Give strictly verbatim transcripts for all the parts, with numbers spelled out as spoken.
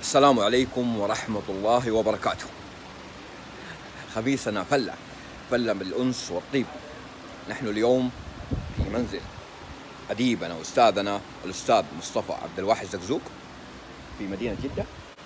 السلام عليكم ورحمة الله وبركاته. خبيثنا فلة فلة بالأنس والطيب. نحن اليوم في منزل أديبنا وأستاذنا الأستاذ مصطفى عبد الواحد زقزوق في مدينة جدة،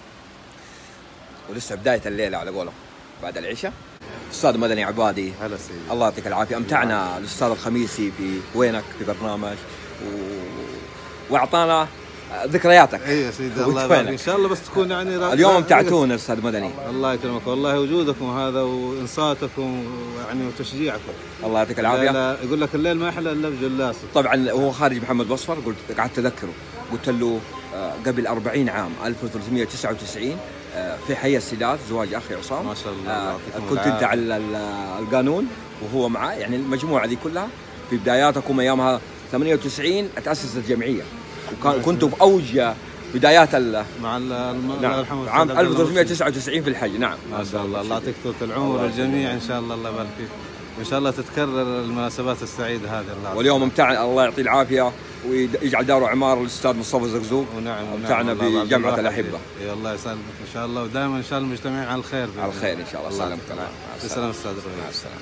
ولسه بداية الليلة على قوله بعد العشاء. أستاذ مدني عبادي، هلا سيدي، الله يعطيك العافية. أمتعنا الأستاذ الخميسي في وينك في برنامج و... وأعطانا ذكرياتك. اي يا سيدي، الله يبارك ان شاء الله، بس تكون يعني اليوم امتعتونا استاذ مدني. الله يكرمك والله، وجودكم هذا وانصاتكم يعني وتشجيعكم، الله يعطيك العافيه. لا يقول لك الليل ما احلى الا بجلاس. طبعا هو خارج محمد بصفر، قلت قعدت اذكره، قلت له قبل أربعين عام ألف وثلاثمئة وتسعة وتسعين في حي السادات زواج اخي عصام، ما شاء الله. كنت انت على القانون وهو معاه، يعني المجموعه دي كلها في بداياتكم ايامها ثمانية وتسعين تاسست الجمعيه، وكنتوا باوج بدايات ال مع الله نعم. عام ألف وثلاثمئة وتسعة وتسعين في الحج. نعم ما شاء الله، الله يعطيك طول العمر الجميع ان شاء الله، الله يبارك فيك، وان شاء الله تتكرر المناسبات السعيده هذه. الله واليوم امتعنا، الله يعطيه العافيه ويجعل داره عمار الاستاذ مصطفى زقزوق. ونعم امتعنا بجمعه الاحبه. اي الله يسلمك ان شاء الله، ودائما ان شاء الله مجتمعين على الخير. على الخير ان شاء الله. سلامك. السلام استاذ ربيع. مع السلامه.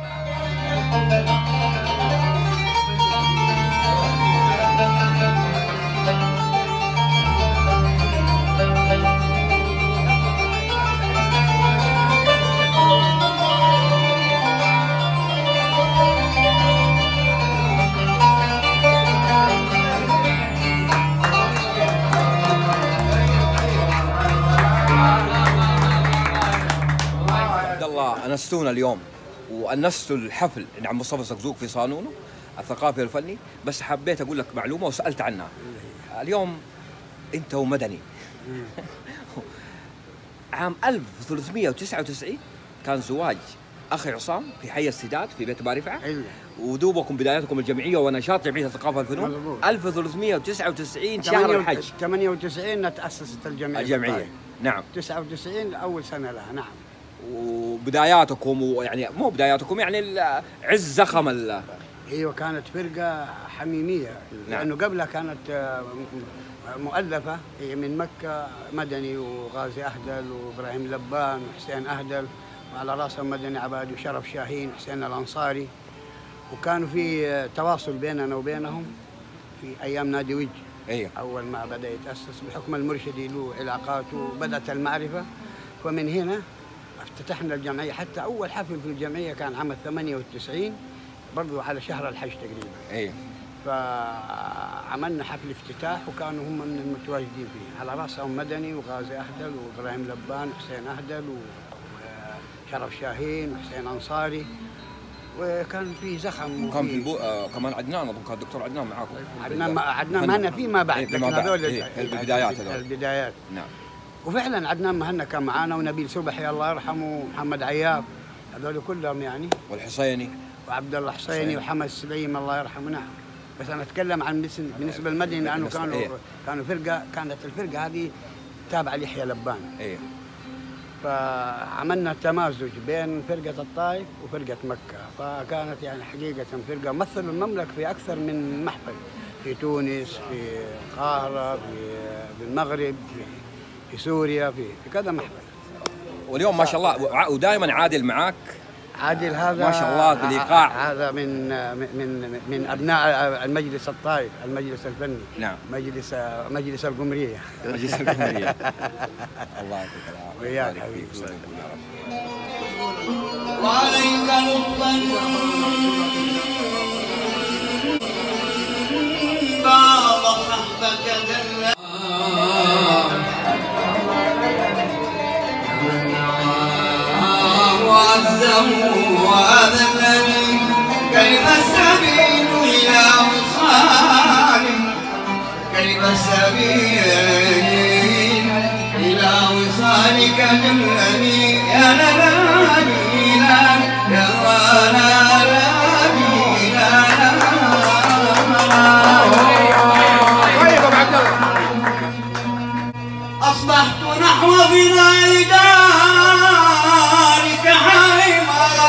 أنستونا اليوم وأنستوا الحفل عند مصطفى زقزوق في صالونه الثقافي والفني، بس حبيت أقول لك معلومة وسألت عنها. اليوم أنت ومدني عام ألف وثلاثمئة وتسعة وتسعين كان زواج أخي عصام في حي السادات في بيت بارفعة، ودوبكم بداياتكم الجمعية ونشاط جمعية الثقافة والفنون. ألف وثلاثمئة وتسعة وتسعين شهر الحج، ثمانية وتسعين تأسست الجمعية الجمعية. نعم، تسعة وتسعين أول سنة لها. نعم، وبداياتكم ويعني مو بداياتكم يعني عز زخم ال ايوه، كانت فرقه حميميه. نعم. لانه قبلها كانت مؤلفه من مكه، مدني وغازي اهدل وابراهيم لبان وحسين اهدل، وعلى راسهم مدني عبادي وشرف شاهين وحسين الانصاري، وكانوا في تواصل بيننا وبينهم في ايام نادي وج. ايوه، اول ما بدا يتاسس بحكم المرشدي له علاقاته وبدات المعرفه، ومن هنا افتتحنا الجمعية. حتى أول حفل في الجمعية كان عام ثمانية وتسعين برضو على شهر الحج تقريبا. ايوه، فعملنا حفل افتتاح وكانوا هم من المتواجدين فيه، على رأسهم مدني وغازي أهدل وإبراهيم لبان وحسين أهدل وشرف شاهين وحسين أنصاري، وكان في زخم. وكان في بو... آه كمان عدنان، اظن كان الدكتور عدنان معاكم. عدنان عدنان معنا فيما بعد، لكن هذول البدايات. البدايات. نعم. وفعلا عدنان مهنا كان معانا، ونبيل صبحي الله يرحمه، ومحمد عياب، هذول كلهم يعني، والحصيني وعبد الله حصيني وحمد سليم الله يرحمه. نعم. بس انا اتكلم عن بالنسبه للمدني، لانه كانوا إيه؟ كانوا فرقه، كانت الفرقه هذه تابعه ليحيى لبان. ايه. فعملنا تمازج بين فرقه الطائف وفرقه مكه، فكانت يعني حقيقه فرقه مثلوا المملكه في اكثر من محفل، في تونس، في القاهره، في في المغرب، في في سوريا، في في كذا محفل. واليوم ما شاء الله، ودائما عادل معاك. عادل هذا ما شاء الله بالايقاع، هذا من من من ابناء المجلس الطائف، المجلس الفني. نعم. مجلس مجلس القمريه. مجلس القمريه. الله يعطيك العافيه. وياك حبيبي. وعليك لطفا بعض صحبك دلا وعزه وأذلني، كيف السبيل إلى وصال، كيف السبيل إلى وصالك جلني، يا لالي لا يا لالي لا. أصبحت نحو ظلال دارك حيمرا،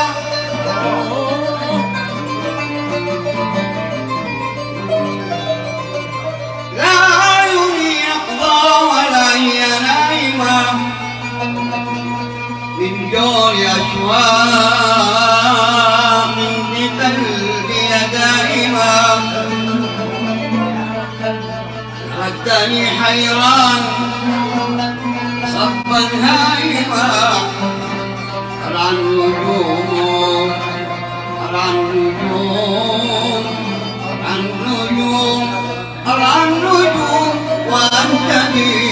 لا عيني يقضى ولا ينام، حيران صبا هايما رعى النجوم رعى النجوم رعى النجوم رعى النجوم وأنتني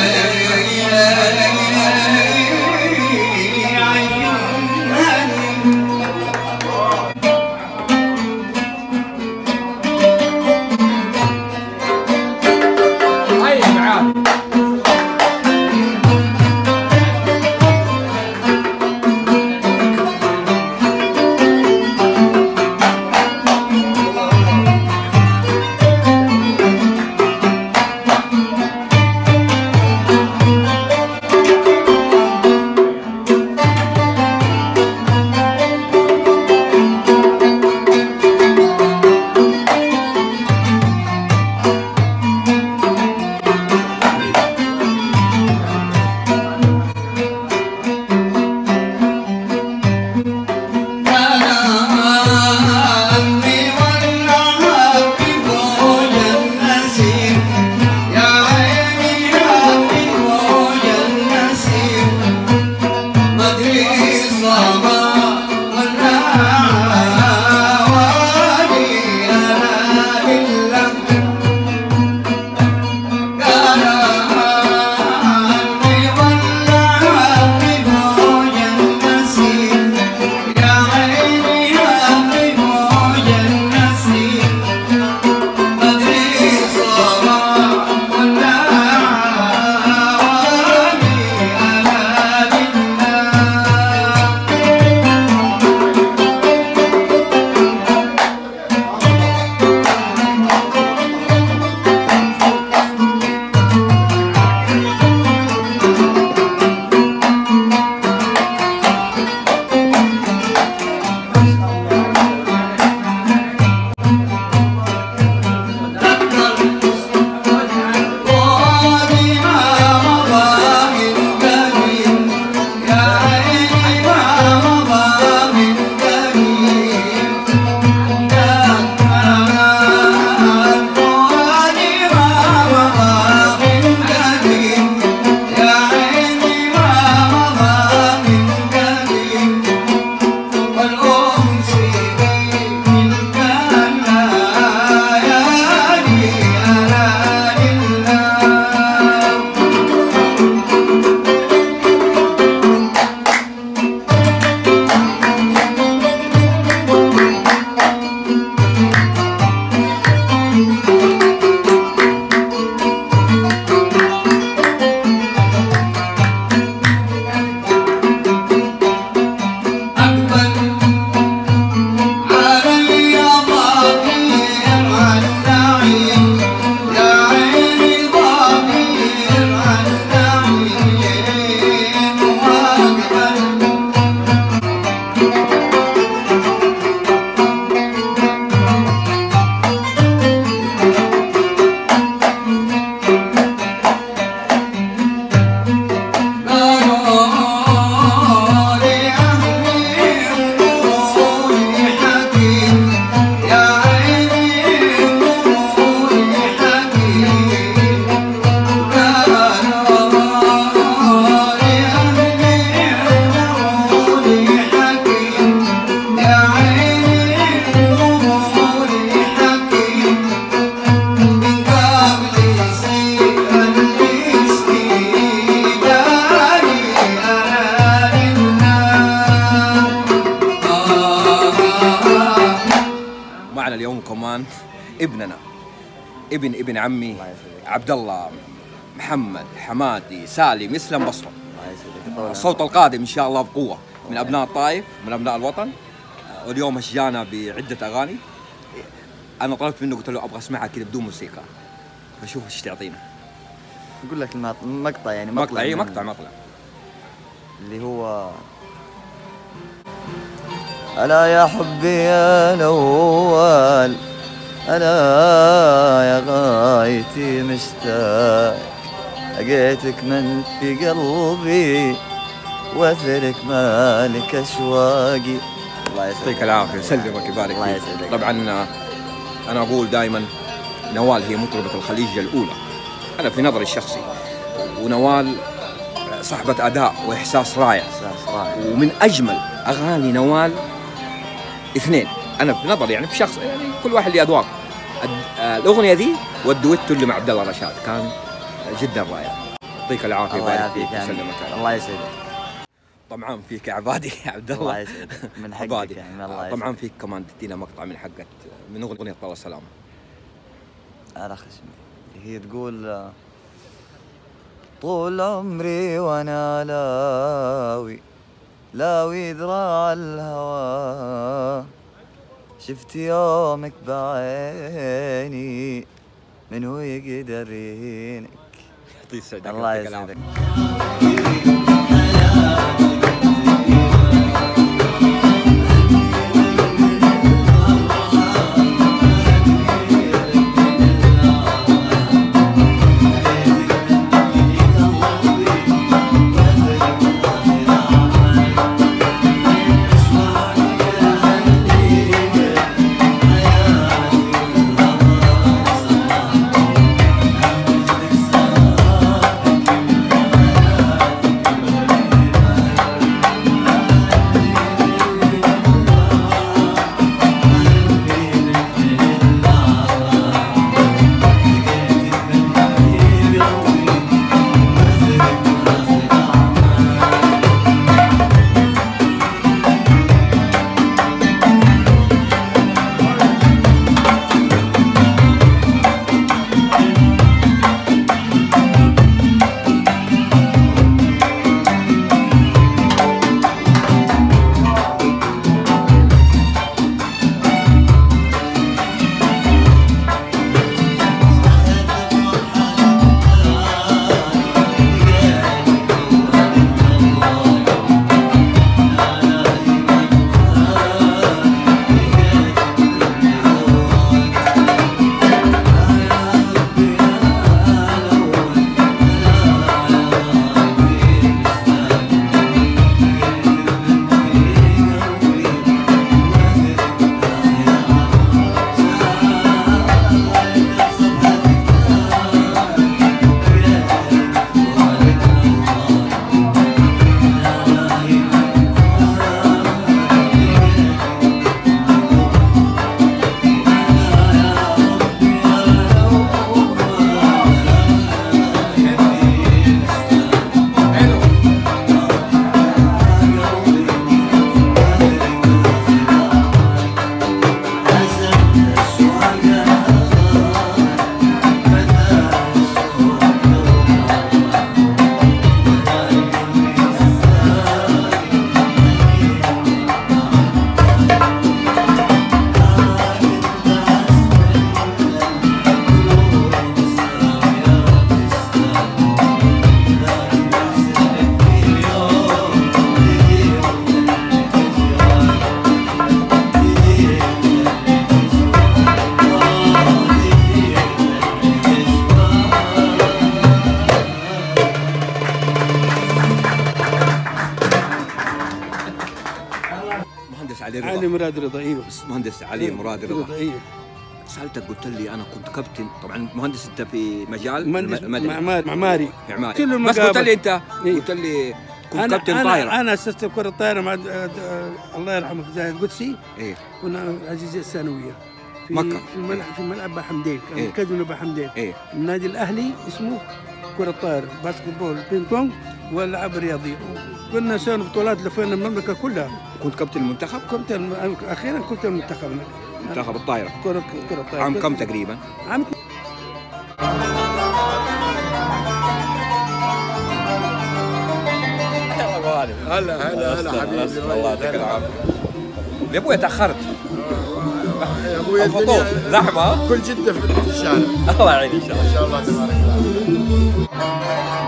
ابننا ابن ابن عمي عبد الله محمد حمادي سالم يسلم بصره. الصوت القادم ان شاء الله بقوه من ابناء الطائف من ابناء الوطن. واليوم اشجانا بعده اغاني. انا طلبت منه قلت له ابغى اسمعها كذا بدون موسيقى فشوف ايش تعطينا. اقول لك المقطع يعني مقطع اي مقطع مقطع اللي هو ألا يا حبي يا الأول أنا يا غايتي مشتاق لقيتك من في قلبي واثرك مالك أشواقي. الله يعطيك العافية يسلمك يبارك فيك. طبعا أنا أقول دائما نوال هي مطربة الخليج الأولى انا في نظري الشخصي، ونوال صاحبة اداء واحساس رائع. احساس رائع. ومن اجمل اغاني نوال اثنين، انا في نظري يعني بشخص، يعني كل واحد له اذواق. الاغنيه دي والدويتو اللي مع عبد الله رشاد كان جدا رائع. يعطيك العافيه ويبارك فيك ويسلمك. الله يسعدك. طمعان فيك يا عبادي يا عبد الله. الله يسعدك من حقك يعني. الله يسعدك. طمعان فيك كمان تدينا مقطع من حقك من اغنيه طال السلامه. على خشمي. هي تقول طول عمري وانا لاوي لاوي ذراع الهوى، شفت يومك بعيني من هو يقدر يهينك. الله يسعدك. علي مراد رضا. ايوه مهندس علي مراد رضا. ايوه سالتك قلت لي انا كنت كابتن، طبعا مهندس انت في مجال مهندس معماري معماري معماري كل المقابل. بس قلت لي انت قلت لي كنت أنا كابتن أنا طايره. انا اسست كره الطايره مع الله يرحمه زاهد القدسي. ايه كنا عزيزيه الثانويه في مكة. في الملعب في ملعب ابو حمدين، كان إيه؟ كازينو ابو حمدين. ايه النادي الاهلي اسمه كره الطايره، باسكت بول، بينج بونج والالعاب الرياضيه. كنا نسوي بطولات لفينا المملكه كلها. كنت كابتن المنتخب؟ كنت الم... اخيرا كنت المنتخب منتخب الطايره. كره كره الطايره. عام كم تقريبا؟ عام هلا هلا هلا حبيبي. الله يعطيك العافيه. يا ابوي تاخرت. يا ابوي الفطور زحمه. كل جده في الشارع. الله يعين ان شاء الله. ان شاء الله تبارك الله.